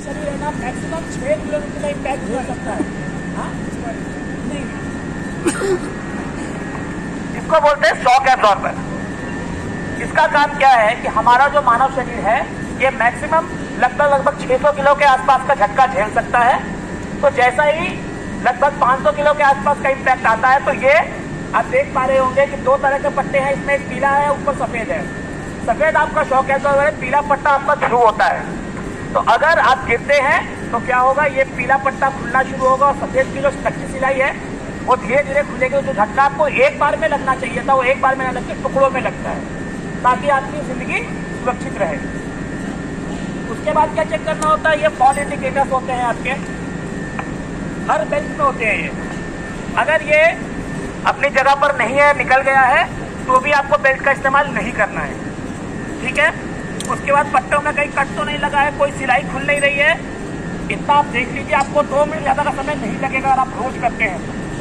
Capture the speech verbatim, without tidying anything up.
शरीर है ना मैक्सिमम छह किलोमीटर का इम्पैक्ट हो सकता है। हाँ नहीं, इसको बोलते हैं शॉक एब्जॉर्बर। इसका काम क्या है कि हमारा जो मानव शरीर है ये मैक्सिमम लगभग लगभग छह सौ किलो के आसपास का झटका झेल सकता है। तो जैसा ही लगभग पाँच सौ किलो के आसपास का इम्पैक्ट आता है तो ये आप देख पा रहे होंगे कि दो तरह के पट्टे हैं, इसमें एक पीला है, ऊपर सफेद है। सफेद आपका शॉक एब्जॉर्बर है, पीला पट्टा आपका थ्रू होता है। तो अगर आप गिरते हैं तो क्या होगा, ये पीला पट्टा खुलना शुरू होगा और सफेद की जो कच्ची सिलाई है वो धीरे धीरे खुलेगी। जो झटका आपको एक बार में लगना चाहिए था वो एक बार में न लगकर टुकड़ों में लगता है ताकि आपकी जिंदगी सुरक्षित रहे। उसके बाद क्या चेक करना होता है, ये फॉल इंडिकेटर्स होते हैं आपके हर बेल्ट में होते हैं। ये अगर ये अपनी जगह पर नहीं है, निकल गया है, तो भी आपको बेल्ट का इस्तेमाल नहीं करना है, ठीक है। उसके बाद पट्टों में कहीं कट तो नहीं लगा है, कोई सिलाई खुल नहीं रही है, इतना आप देख लीजिए। आपको दो मिनट ज्यादा का समय नहीं लगेगा अगर आप रोज करते हैं।